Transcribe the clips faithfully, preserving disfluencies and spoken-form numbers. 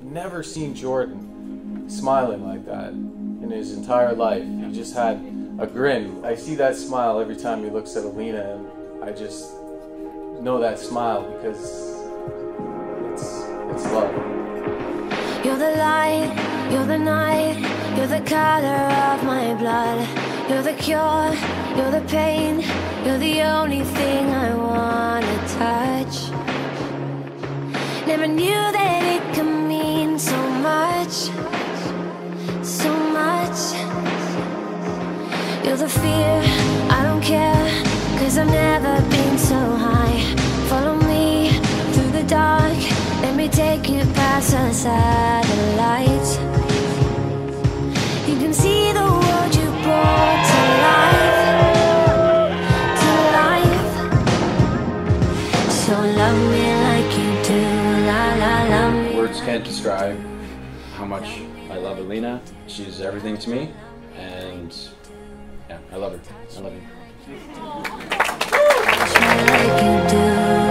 never seen Jordan smiling like that in his entire life. He just had a grin. I see that smile every time he looks at Alina, and I just know that smile because it's, it's love. You're the light, you're the night, you're the color of my blood. You're the cure, you're the pain, you're the only thing I wanna touch. Never knew that it could mean so much, so much. You're the fear, I don't care, cause I've never been so high. Follow me through the dark, let me take you past the satellites. You can see the world you brought to life, to life. So love me like you do, la la love me. Words can't describe how much I love Alina. She's everything to me, and yeah, I love her. I love you. Like you do.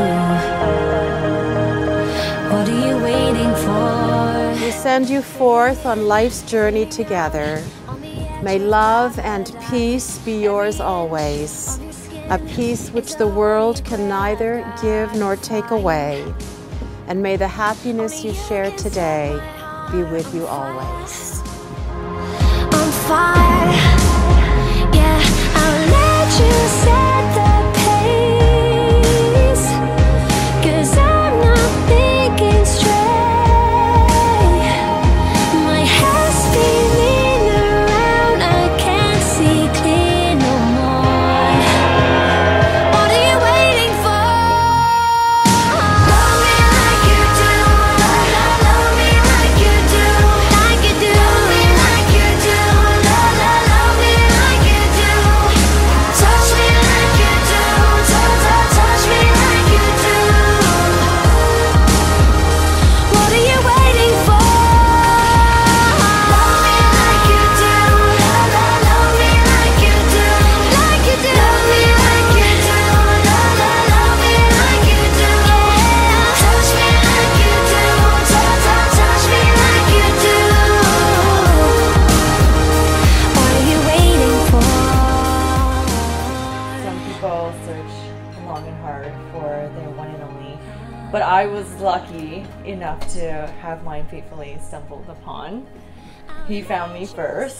What are you waiting for? We send you forth on life's journey together. May love and peace be yours always, a peace which the world can neither give nor take away. And may the happiness you share today be with you always. On fire, yeah, I'll let you set the pace, cause I'm not thinking straight. My head's spinning around, I can't see clear no more. What are you waiting for? Love me like you do, love, love, love me like you do, like you do. Love me like you do, love, love, love me like you do. Touch me like you do, touch, touch, touch me like you do. What are you waiting for? Love me like you do, love, love, love me like you do, like you do. Love me like you do, love, love, love me like you do. Touch me like you do, touch, touch, touch me like you do. What are you waiting for? Some people search long and hard for their one and only, but I was lucky enough to have mine faithfully stumbled upon. He found me first.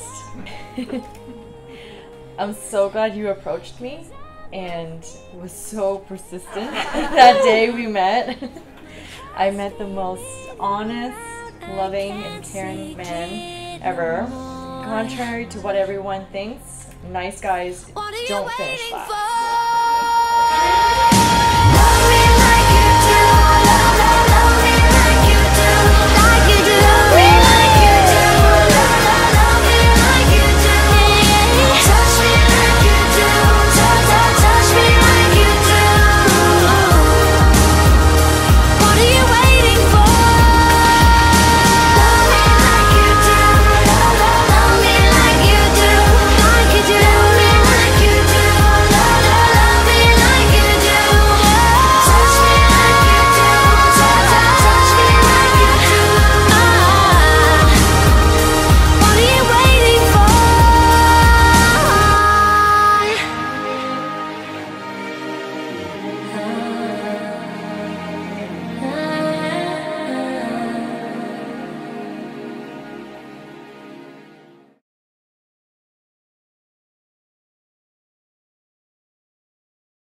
I'm so glad you approached me and was so persistent that day we met. I met the most honest, loving, and caring man ever. Contrary to what everyone thinks, nice guys don't finish last.